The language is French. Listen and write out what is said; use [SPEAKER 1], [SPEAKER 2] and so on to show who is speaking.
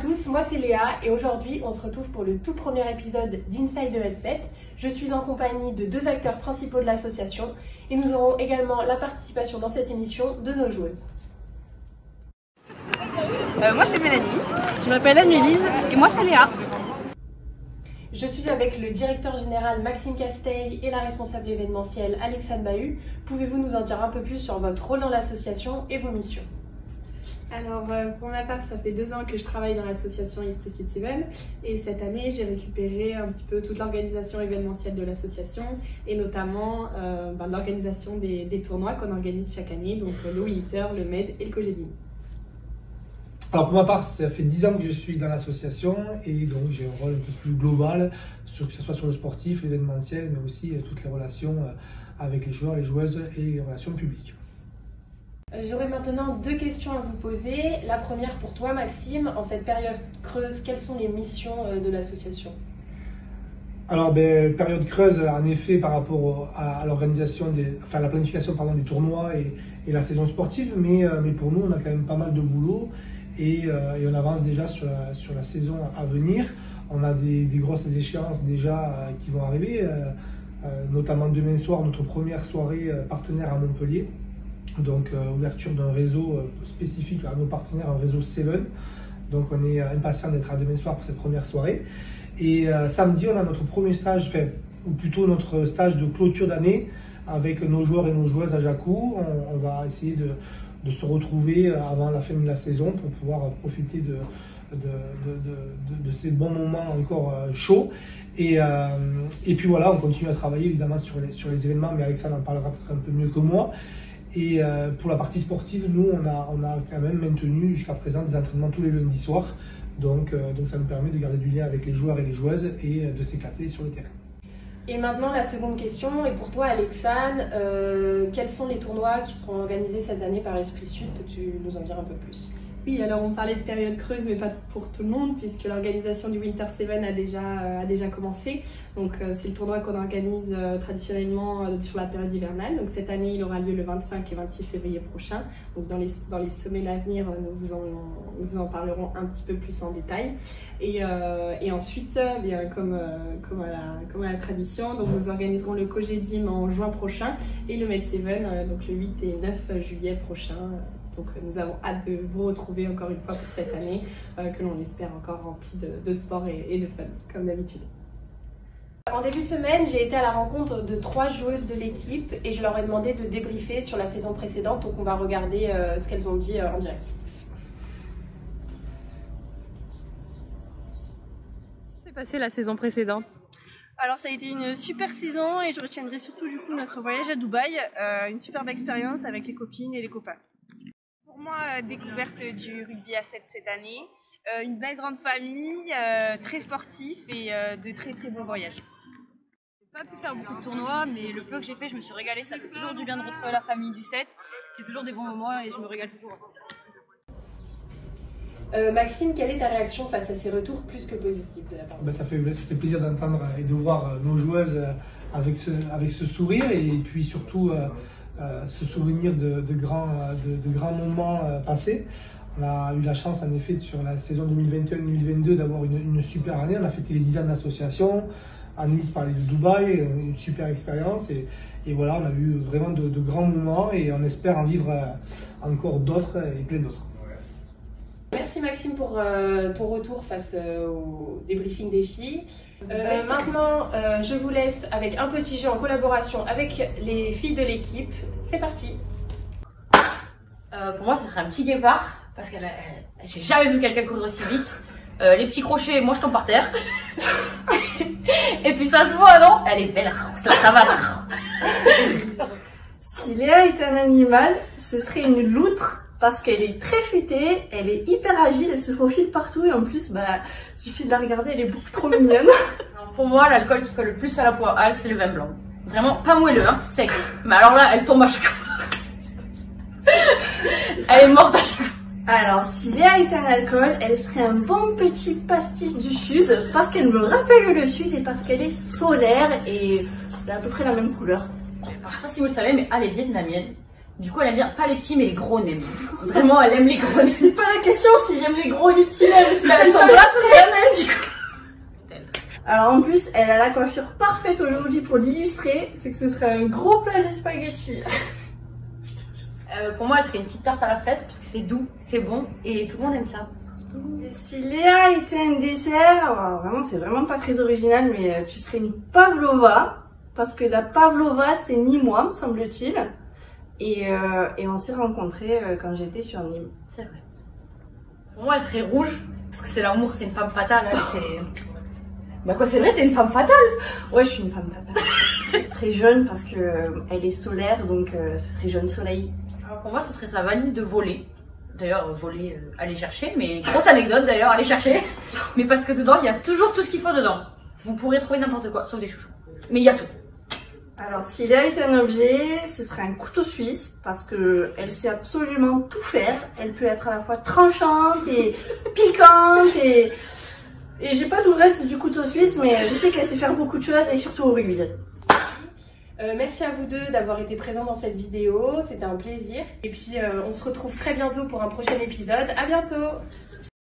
[SPEAKER 1] tous, moi c'est Léa et aujourd'hui on se retrouve pour le tout premier épisode d'Inside ES7. Je suis en compagnie de deux acteurs principaux de l'association et nous aurons également la participation dans cette émission de nos joueuses.
[SPEAKER 2] Moi c'est Mélanie.
[SPEAKER 3] Je m'appelle Anne-Lise.
[SPEAKER 2] Et moi c'est Léa.
[SPEAKER 1] Je suis avec le directeur général Maxime Casteil et la responsable événementielle Alexandre Bahut. Pouvez-vous nous en dire un peu plus sur votre rôle dans l'association et vos missions?
[SPEAKER 4] Alors pour ma part, ça fait 2 ans que je travaille dans l'association Esprit Sud Seven et cette année j'ai récupéré un petit peu toute l'organisation événementielle de l'association et notamment l'organisation des tournois qu'on organise chaque année, donc le Wiliter, le MED et le Cogedim.
[SPEAKER 5] Alors pour ma part, ça fait 10 ans que je suis dans l'association et donc j'ai un rôle un peu plus global, que ce soit sur le sportif, l'événementiel, mais aussi toutes les relations avec les joueurs, les joueuses et les relations publiques.
[SPEAKER 1] J'aurais maintenant 2 questions à vous poser. La première pour toi Maxime, en cette période creuse, quelles sont les missions de l'association?
[SPEAKER 5] Alors période creuse en effet par rapport à l'organisation, la planification des tournois et la saison sportive, mais pour nous on a quand même pas mal de boulot et on avance déjà sur la saison à venir. On a des grosses échéances déjà qui vont arriver, notamment demain soir notre première soirée partenaire à Montpellier. Donc ouverture d'un réseau spécifique à nos partenaires, un réseau Seven. Donc on est impatient d'être à demain soir pour cette première soirée. Et samedi on a notre premier stage, ou plutôt notre stage de clôture d'année avec nos joueurs et nos joueuses à Jacou. On va essayer de se retrouver avant la fin de la saison pour pouvoir profiter de ces bons moments encore chauds. Et puis voilà, on continue à travailler évidemment sur les événements, mais Alexandre en parlera un peu mieux que moi. Et pour la partie sportive, nous, on a quand même maintenu jusqu'à présent des entraînements tous les lundis soirs. Donc ça nous permet de garder du lien avec les joueurs et les joueuses et de s'éclater sur le terrain.
[SPEAKER 1] Et maintenant, la seconde question est pour toi, Alexandre. Quels sont les tournois qui seront organisés cette année par Esprit Sud? Peux-tu nous en dire un peu plus?
[SPEAKER 4] Oui, alors on parlait de période creuse, mais pas pour tout le monde, puisque l'organisation du Winter Seven a déjà commencé. Donc c'est le tournoi qu'on organise traditionnellement sur la période hivernale. Donc cette année, il aura lieu le 25 et 26 février prochain. Donc dans les semaines à venir, nous vous en parlerons un petit peu plus en détail. Et ensuite, bien comme à la tradition, donc nous organiserons le Cogedim en juin prochain et le Med Seven donc le 8 et 9 juillet prochain. Donc nous avons hâte de vous retrouver encore une fois pour cette année que l'on espère encore remplie de sport et de fun, comme d'habitude.
[SPEAKER 1] En début de semaine, j'ai été à la rencontre de 3 joueuses de l'équipe et je leur ai demandé de débriefer sur la saison précédente, donc on va regarder ce qu'elles ont dit en direct.
[SPEAKER 3] Qu'est-ce qui s'est passé la saison précédente? Alors ça a été une super saison et je retiendrai surtout du coup notre voyage à Dubaï, une superbe expérience avec les copines et les copains.
[SPEAKER 2] Pour moi, découverte du rugby à 7 cette année, une belle grande famille, très sportif et de très très bons voyages. J'ai pas pu faire beaucoup de tournois, mais le peu que j'ai fait, je me suis régalée. Ça fait toujours du bien de retrouver la famille du 7. C'est toujours des bons moments et je me régale toujours.
[SPEAKER 1] Maxime, quelle est ta réaction face à ces retours plus que positifs de la part de
[SPEAKER 5] Ça fait plaisir d'entendre et de voir nos joueuses avec ce sourire et puis surtout ce souvenir de grands moments passés. On a eu la chance en effet sur la saison 2021-2022 d'avoir une super année. On a fêté les 10 ans d'association. Annelise parlait de Dubaï, une super expérience et voilà, on a eu vraiment de grands moments et on espère en vivre encore d'autres et plein d'autres.
[SPEAKER 1] Merci Maxime pour ton retour face au débriefing des filles. Maintenant, je vous laisse avec un petit jeu en collaboration avec les filles de l'équipe. C'est parti.
[SPEAKER 6] Pour moi, ce serait un petit guépard parce qu'elle j'ai jamais vu quelqu'un courir aussi vite. Les petits crochets, moi je tombe par terre. Et puis ça se voit, non? Elle est belle, ça va.
[SPEAKER 3] Si Léa est un animal, ce serait une loutre parce qu'elle est très futée, elle est hyper agile, elle se faufile partout et en plus, il suffit de la regarder, elle est beaucoup trop mignonne.
[SPEAKER 6] Non, pour moi, l'alcool qui colle le plus à la peau à elle, c'est le vin blanc. Vraiment pas moelleux, hein, sec. Mais alors là, elle tombe à chaque fois. Elle est morte à chaque fois.
[SPEAKER 3] Alors, si Léa est un alcool, elle serait un bon petit pastis du sud parce qu'elle me rappelle le sud et parce qu'elle est solaire et elle a à peu près la même couleur.
[SPEAKER 6] Je sais pas si vous le savez, mais elle est vietnamienne. Du coup, elle aime bien pas les petits, mais les gros nems. Vraiment, elle aime les gros nems.
[SPEAKER 3] C'est pas la question si j'aime les gros ou les petits nems, c'est la
[SPEAKER 6] elles sont là, du coup.
[SPEAKER 3] Alors en plus, elle a la coiffure parfaite aujourd'hui pour l'illustrer, c'est que ce serait un gros plat de spaghettis.
[SPEAKER 6] Pour moi, elle serait une petite tarte à la fraise parce que c'est doux, c'est bon et tout le monde aime ça.
[SPEAKER 3] Et si Léa était un dessert, alors vraiment c'est vraiment pas très original, mais tu serais une pavlova, parce que la pavlova c'est nîmois, me semble-t-il, et on s'est rencontrés quand j'étais sur Nîmes.
[SPEAKER 6] C'est vrai. Pour moi, elle serait rouge parce que c'est l'amour, c'est une femme fatale. Hein, c'est... Bah quoi, c'est vrai, t'es une femme fatale.
[SPEAKER 3] Ouais, je suis une femme fatale. Elle serait jaune parce que elle est solaire, donc ce serait jaune soleil.
[SPEAKER 6] Alors pour moi, ce serait sa valise de voler. D'ailleurs, voler, aller chercher, mais grosse anecdote d'ailleurs, aller chercher. Mais parce que dedans, il y a toujours tout ce qu'il faut dedans. Vous pourrez trouver n'importe quoi, sauf des chouchous. Mais il y a tout.
[SPEAKER 3] Alors, si Léa est un objet, ce serait un couteau suisse, parce que elle sait absolument tout faire. Elle peut être à la fois tranchante et piquante et j'ai pas tout le reste du couteau suisse, mais je sais qu'elle sait faire beaucoup de choses et surtout au rugby.
[SPEAKER 1] Merci à vous deux d'avoir été présents dans cette vidéo, c'était un plaisir. Et puis on se retrouve très bientôt pour un prochain épisode. À bientôt!